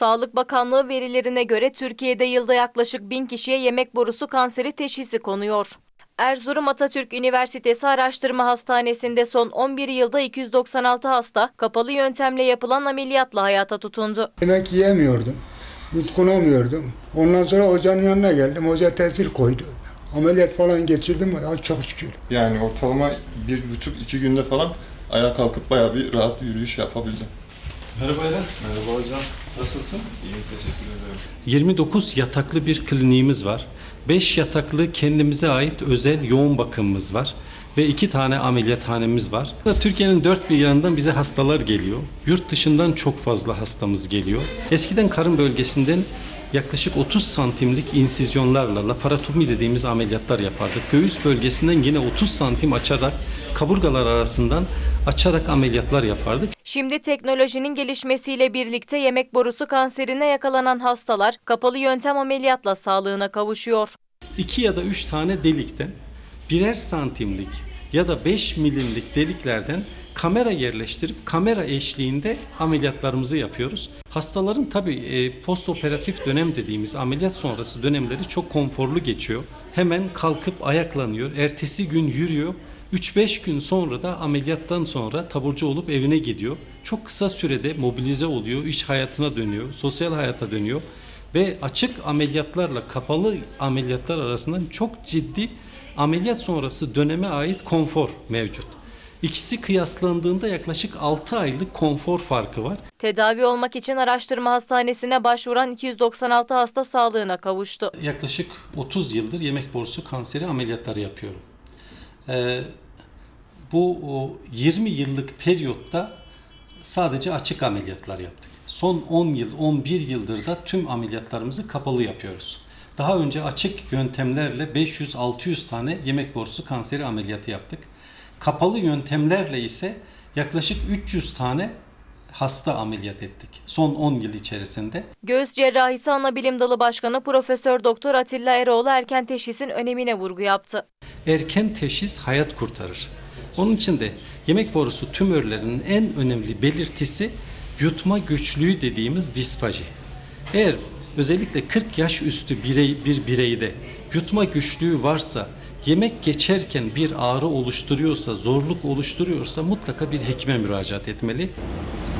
Sağlık Bakanlığı verilerine göre Türkiye'de yılda yaklaşık 1000 kişiye yemek borusu kanseri teşhisi konuyor. Erzurum Atatürk Üniversitesi Araştırma Hastanesi'nde son 11 yılda 296 hasta kapalı yöntemle yapılan ameliyatla hayata tutundu. Yemek yiyemiyordum, yutkunamıyordum. Ondan sonra hocanın yanına geldim, hoca tesir koydu. Ameliyat falan geçirdim, çok şükür. Yani ortalama 1,5-2 günde falan ayağa kalkıp bayağı bir rahat yürüyüş yapabildim. Merhaba Eren. Merhaba hocam. Nasılsın? İyiyim, teşekkür ederim. 29 yataklı bir kliniğimiz var. 5 yataklı kendimize ait özel yoğun bakımımız var. Ve 2 tane ameliyathanemiz var. Türkiye'nin dört bir yanından bize hastalar geliyor. Yurt dışından çok fazla hastamız geliyor. Eskiden karın bölgesinden yaklaşık 30 santimlik insizyonlarla laparotomi dediğimiz ameliyatlar yapardık. Göğüs bölgesinden yine 30 santim açarak, kaburgalar arasından açarak ameliyatlar yapardık. Şimdi teknolojinin gelişmesiyle birlikte yemek borusu kanserine yakalanan hastalar kapalı yöntem ameliyatla sağlığına kavuşuyor. 2 ya da 3 tane delikten birer santimlik ya da 5 milimlik deliklerden kamera yerleştirip kamera eşliğinde ameliyatlarımızı yapıyoruz. Hastaların tabii postoperatif dönem dediğimiz ameliyat sonrası dönemleri çok konforlu geçiyor. Hemen kalkıp ayaklanıyor, ertesi gün yürüyor. 3-5 gün sonra da ameliyattan sonra taburcu olup evine gidiyor. Çok kısa sürede mobilize oluyor, iş hayatına dönüyor, sosyal hayata dönüyor. Ve açık ameliyatlarla kapalı ameliyatlar arasında çok ciddi ameliyat sonrası döneme ait konfor mevcut. İkisi kıyaslandığında yaklaşık 6 aylık konfor farkı var. Tedavi olmak için araştırma hastanesine başvuran 296 hasta sağlığına kavuştu. Yaklaşık 30 yıldır yemek borusu kanseri ameliyatları yapıyorum. Bu 20 yıllık periyotta sadece açık ameliyatlar yaptık. Son 10 yıl, 11 yıldır da tüm ameliyatlarımızı kapalı yapıyoruz. Daha önce açık yöntemlerle 500-600 tane yemek borusu kanseri ameliyatı yaptık. Kapalı yöntemlerle ise yaklaşık 300 tane hasta ameliyat ettik son 10 yıl içerisinde. Göğüs Cerrahisi Anabilim Dalı Başkanı Profesör Doktor Atilla Eroğlu erken teşhisin önemine vurgu yaptı. Erken teşhis hayat kurtarır. Onun için de yemek borusu tümörlerinin en önemli belirtisi yutma güçlüğü dediğimiz disfaji. Eğer özellikle 40 yaş üstü bir bireyde yutma güçlüğü varsa, yemek geçerken bir ağrı oluşturuyorsa, zorluk oluşturuyorsa mutlaka bir hekime müracaat etmeli.